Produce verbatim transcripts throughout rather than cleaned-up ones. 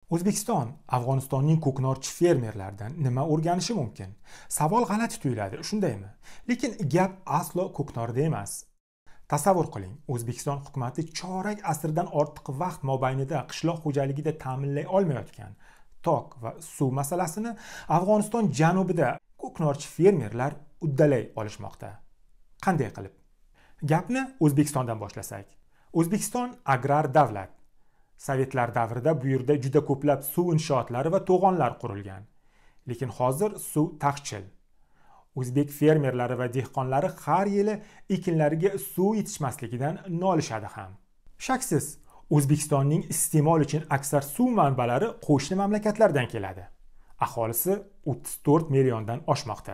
O'zbekiston Afg'onistonning ko'knorchi fermerlaridan nima o'rganishi mumkin? Savol g'alati tuyuladi, shundaymi? Lekin gap aslo ko'knorda emas. Tasavvur qiling, O'zbekiston hukumatı chorak asrdan ortiq vaqt mobaynida qishloq xo'jaligida ta'minlay olmayotgan tok va suv masalasini Afg'oniston janubida ko'knorchi fermerlar uddalay olishmoqda. Qanday qilib? Gapni O'zbekistondan boshlasak. O'zbekiston agrar davlat. Sovetlar davrida bu yerda juda ko'plab suv inshootlari va to'g'onlar qurilgan. Lekin hozir suv taqchil. O'zbek fermerlari va dehqonlari har yili ekinlariga suv yetishmasligidan nolishadi ham. Shaksiz, O'zbekistonning iste'mol uchun aksar suv manbalari qo'shni mamlakatlardan keladi. Aholisi o'ttiz to'rt milliondan oshmoqda.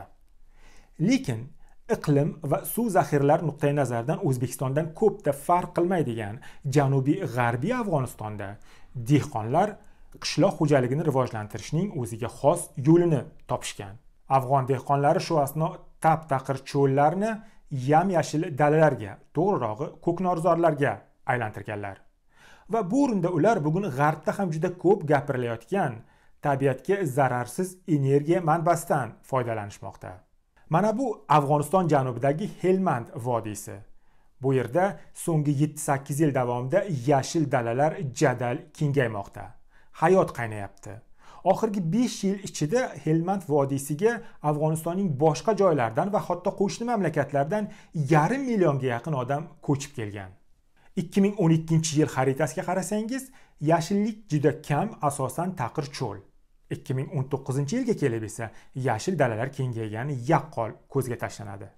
Lekin iqlim va suv zaxiralari nuqtai nazaridan O'zbekistondan ko'pda farq qilmaydigan janubiy g'arbiy Afg'onistonda dehqonlar qishloq xo'jaligini rivojlantirishning o'ziga xos yo'lini topishgan. Afg'on dehqonlari shu asno tap-taqir cho'llarni yam-yashil dalalarga, to'g'rirog'i ko'knorzorlarga aylantirganlar. Va bu o'rinda ular bugun g'arbda ham juda ko'p gapirilayotgan tabiatga zararsiz energiya manbasidan foydalanishmoqda. Mana bu Afg'oniston janubidagi Helmand vodiysi. Bu yerda so'nggi yetti sakkiz yil davomida yashil dalalar jadal kengaymoqda. Hayot qaynayapti. Oxirgi besh yil ichida Helmand vodiysiga Afg'onistonning boshqa joylaridan va hatto qo'shni mamlakatlardan yarim millionga yaqin odam ko'chib kelgan. ikki ming o'n ikkinchi yil xaritasiga qarasangiz, yashillik juda kam, asosan taqir cho'l. ikki ming o'n to'qqizinchi yilga kelib esa yashil dalalar kengaygani yaqqol ko'zga tashlanadi.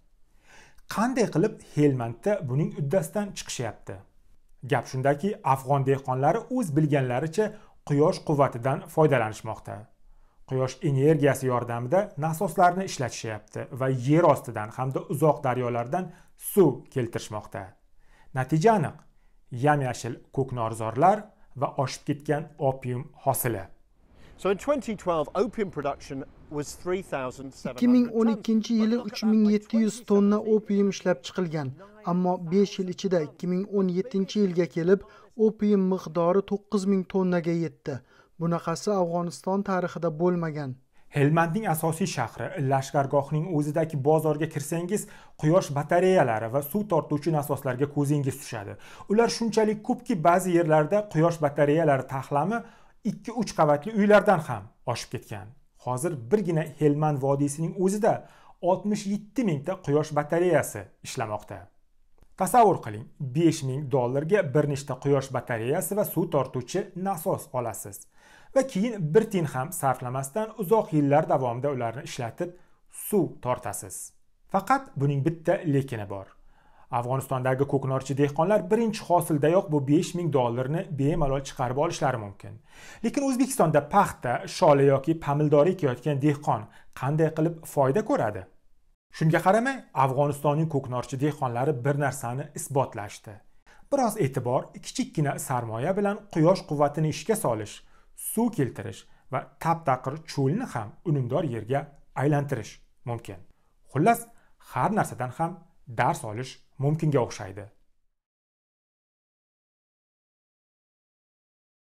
Qanday qilib Helmandda buning uddasidan chiqishyapti? Gap shundaki, Afg'on dehqonlari o'z bilganlaricha quyosh quvvatidan foydalanishmoqda. Quyosh energiyasi yordamida nasoslarni ishlatishyapti va yer ostidan hamda uzoq daryolardan suv keltirishmoqda. Natija aniq: yam-yashil ko'knorzorlar va oshib ketgan opium hosili. So in twenty twelve, opium production was three thousand seven hundred ikki ming o'n ikkinchi yili uch ming yetti yuz tonna opium ishlab chiqilgan, ammo besh yil ichida ikki ming o'n yettinchi yilga kelib opium miqdori to'qqiz ming tonnaga yetdi. Bunaqasi Afg'oniston tarixida bo'lmagan. Helmandning asosiy shahri Lashkargohning o'zidagi bozorga kirsangiz, quyosh batareyalari va suv tortuvchi nasoslarga ko'zingiz tushadi. Ular shunchalik ko'pki, ba'zi yerlarda quyosh batareyalari taxlami ikki uch qavatli uylardan ham oshib ketgan. Hozir birgina Helmand vodiysining o'zida oltmish yetti mingta quyosh batareyasi ishlamoqda. Tasavvur qiling, besh ming dollarga bir nechta quyosh batareyasi va suv tortuvchi nasos olasiz va keyin bir tiyin ham sarflamasdan uzoq yillar davomida ularni ishlatib suv tortasiz. Faqat buning bitta lekini bor. Afg'onistondagi ko'knorchi dehqonlar birinchi hosildayoq bu besh ming dollarni bemalol chiqarib olishlari mumkin. Lekin O'zbekistonda paxta, sholi yoki pamildor ekayotgan dehqon qanday qilib foyda ko'radi? Shunga qaramay, Afg'onistonning ko'knorchi dehqonlari bir narsani isbotlashdi. Biroz e'tibor, kichikkina sarmoya bilan quyosh quvvatini ishga solish, suv keltirish va tap-taqir cho'lni ham unumdor yerga aylantirish mumkin. Xullas, har narsadan ham dars olish mumkinga o'xshaydi.